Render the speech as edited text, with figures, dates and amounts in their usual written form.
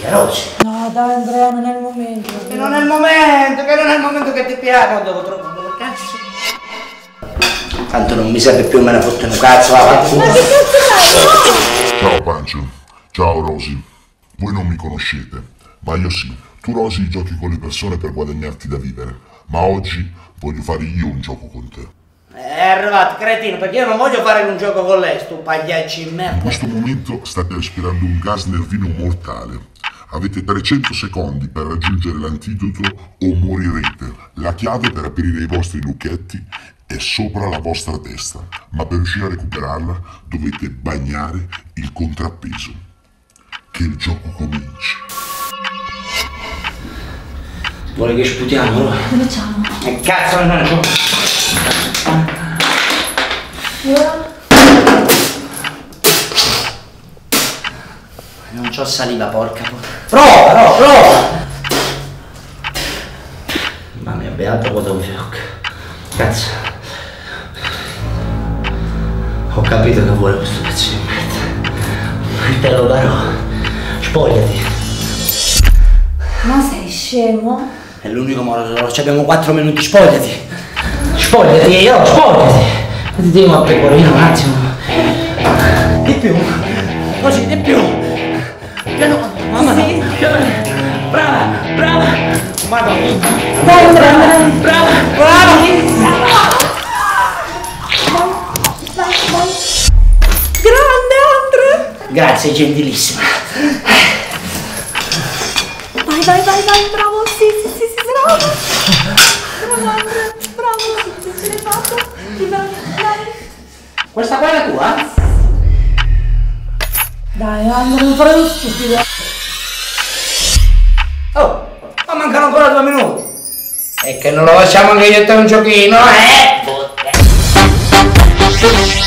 Rosy. No, dai Andrea, non è il momento. Che non è il momento che ti piace, non devo troppo cazzo. Tanto non mi serve più, me ne fotte un cazzo, va. Ma che cazzo fai? Ciao Pancio, ciao Rosy. Voi non mi conoscete, ma io sì. Tu Rosy giochi con le persone per guadagnarti da vivere, ma oggi voglio fare io un gioco con te. È arrivato, cretino, perché io non voglio fare un gioco con lei, sto pagliaccio in merda. In questo momento state respirando un gas nervino mortale. Avete 300 secondi per raggiungere l'antidoto o morirete. La chiave per aprire i vostri lucchetti è sopra la vostra testa, ma per riuscire a recuperarla dovete bagnare il contrappeso. Che il gioco cominci. Vuole che sputiamo, no? Che facciamo? Che cazzo non è? Non c'ho saliva, porca. Prova! Ma mi ha beato cosa un fiocco. Cazzo. Ho capito che vuole questo pezzo di merda. Te lo darò. Spogliati. Ma sei scemo? È l'unico modo, abbiamo 4 minuti, spogliati! Spogliati, io, spogliati! Ti devo a pecorino un attimo. Di più, così, di più. Piano, mamma sì. Brava! Madonna! Dai Andrea! Brava! Grande Andrea! Grazie, gentilissima. Vai, bravo, sì, bravo! Bravo Andrea, bravo, ce l'hai fatto! Dai! Questa qua è la tua? Dai Andrea, non fare lo stupido! Oh, ma mancano ancora 2 minuti! E che non lo facciamo anche io e te un giochino,